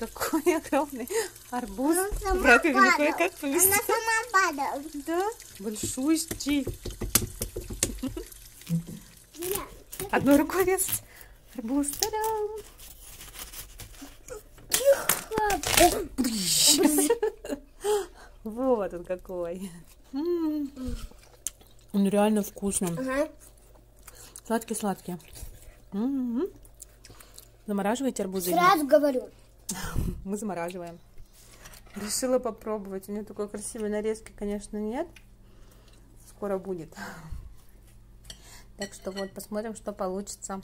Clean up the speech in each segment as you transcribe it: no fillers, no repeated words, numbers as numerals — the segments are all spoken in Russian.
какой огромный арбуз. В раковине кое-как поместил. Она сама падает. Да, большущий. Одной рукой резать арбуз. Та-дам! Вот он какой. Он реально вкусный. Ага. Сладкий-сладкий. Замораживаете арбузы? Сразу говорю. Мы замораживаем. Решила попробовать. У меня такой красивой нарезки, конечно, нет. Скоро будет. Так что вот, посмотрим, что получится.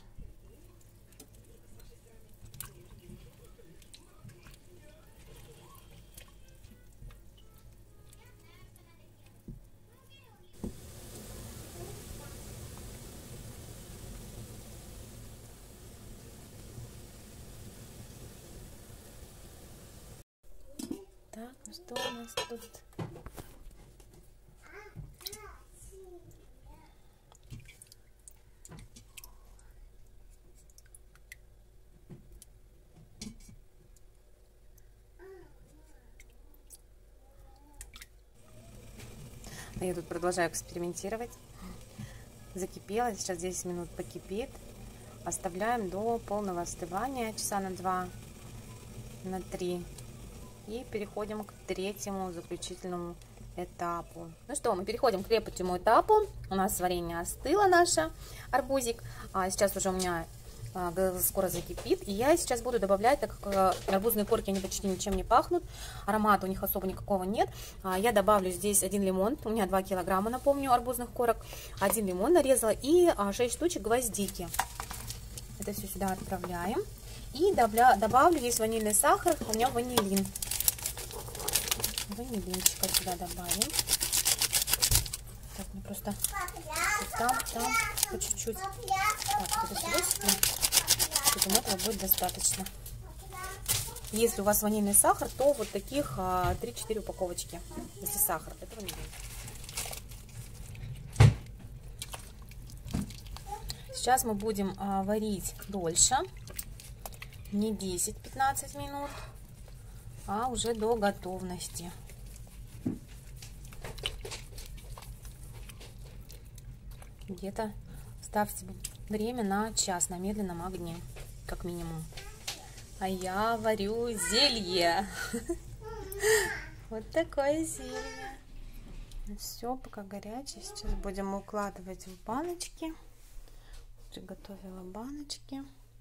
Так, ну что у нас тут? Я тут продолжаю экспериментировать. Закипело, сейчас 10 минут покипит. Оставляем до полного остывания, часа на 2, на 3. И переходим к третьему заключительному этапу. Ну что, мы переходим к третьему этапу. У нас варенье остыло, наше арбузик. Сейчас уже у меня скоро закипит. И я сейчас буду добавлять, так как арбузные корки, они почти ничем не пахнут. Аромата у них особо никакого нет. Я добавлю здесь 1 лимон. У меня 2 килограмма, напомню, арбузных корок. 1 лимон нарезала и 6 штучек гвоздики. Это все сюда отправляем. И добавлю здесь ванильный сахар. У меня ванилин. Ванилинчика сюда добавим. Так, мне просто там, по чуть-чуть. Так, это сюда сюда. Этого будет достаточно. Если у вас ванильный сахар, то вот таких 3-4 упаковочки. Если сахар, это ванилин. Сейчас мы будем варить дольше. Не 10-15 минут, а уже до готовности. Где-то ставьте время на час на медленном огне, как минимум. А я варю зелье. Вот такое зелье. Все пока горячее. Сейчас будем укладывать в баночки. Приготовила баночки.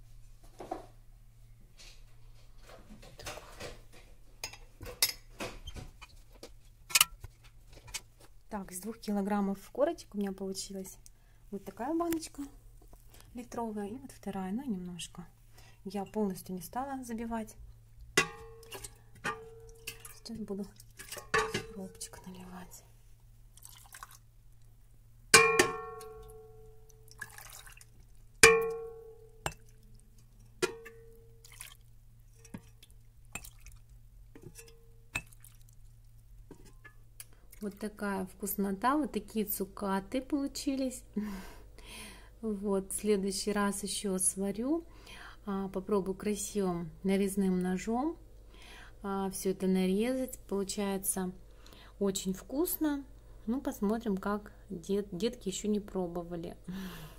Так, из 2 килограммов корочек у меня получилась вот такая баночка литровая. И вот вторая, ну немножко. Я полностью не стала забивать. Сейчас буду сиропчик наливать. Вот такая вкуснота, вот такие цукаты получились. Вот, в следующий раз еще сварю, попробую красивым нарезным ножом все это нарезать. Получается очень вкусно. Ну, посмотрим, как детки еще не пробовали.